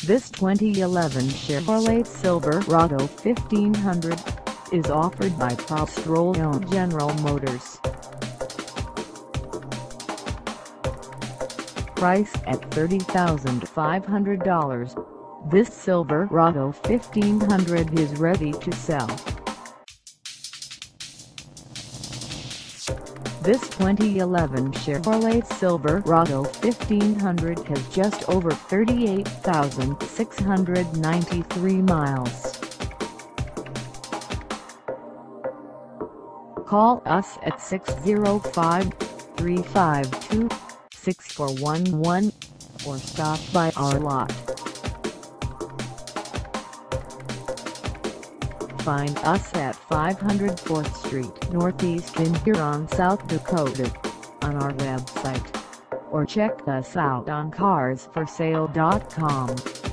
This 2011 Chevrolet Silverado 1500 is offered by PROSTROLLO General Motors. Price at $30,500, this Silverado 1500 is ready to sell. This 2011 Chevrolet Silverado 1500 has just over 38,693 miles. Call us at 605-352-6411 or stop by our lot. Find us at 500 4th Street Northeast in Huron, South Dakota, on our website, or check us out on carsforsale.com.